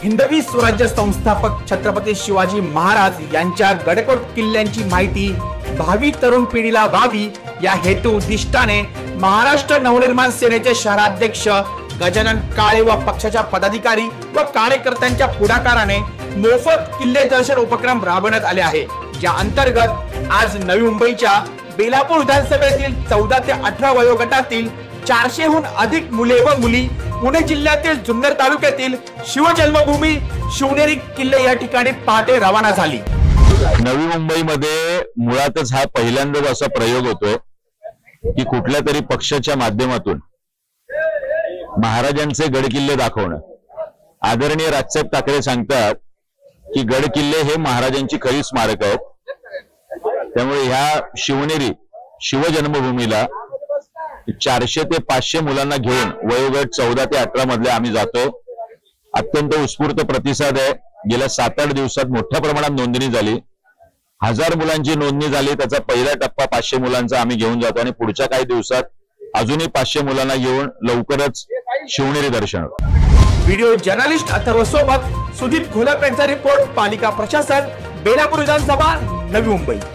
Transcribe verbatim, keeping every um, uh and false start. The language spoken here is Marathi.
हिंदवी स्वराज्य संस्थापक छत्रपती शिवाजी महाराज यांच्या गडकोट किल्ल्यांची माहिती भावी तरुण पिढीला व्हावी या हेतू उद्दिष्टाने महाराष्ट्र नवनिर्माण सेनेचे शहराध्यक्ष गजानन काळे व पक्षाच्या पदाधिकारी व कार्यकर्त्यांच्या पुढाकाराने मोफत किल्ले दर्शन उपक्रम राबवण्यात आले आहे। या अंतर्गत आज नवी मुंबईच्या बेलापूर विधानसभेतील चौदा ते अठरा वयोगटातील चारशेहून अधिक मुले व मुली पुणे जिल्ह्यातील जुन्नर तालुक्यातील शिवजन्मभूमी शिवनेरी किल्ले या ठिकाणी पहाटे रवाना झाली। नवी मुंबईमध्ये मुळातच हा पहिल्यांदाच असा प्रयोग होतोय की कुठल्या तरी पक्षाच्या माध्यमातून महाराजांचे गडकिल्ले दाखवणं। आदरणीय राजसाहेब ठाकरे सांगतात की गडकिल्ले हे महाराजांची खरी स्मारक आहेत, त्यामुळे ह्या शिवनेरी शिवजन्मभूमीला चारशे ते पाचशे मुलांना घेऊन वयोगट चौदा ते अठरा मधले आम्ही जातो। अत्यंत उत्स्फूर्त प्रतिसाद आहे। गेल्या सात आठ दिवसात मोठ्या प्रमाणात नोंदणी झाली, हजार मुलांची नोंदणी झाली। त्याचा पहिला टप्पा पाचशे मुलांचा आम्ही घेऊन जातो आणि पुढच्या काही दिवसात अजूनही पाचशे मुलांना घेऊन लवकरच शिवनेरी दर्शन। व्हिडिओ जर्नलिस्ट अथर्व सोबत सुदीप घोलप यांचा रिपोर्ट, पालिका प्रशासन, बेलापूर विधानसभा, नवी मुंबई।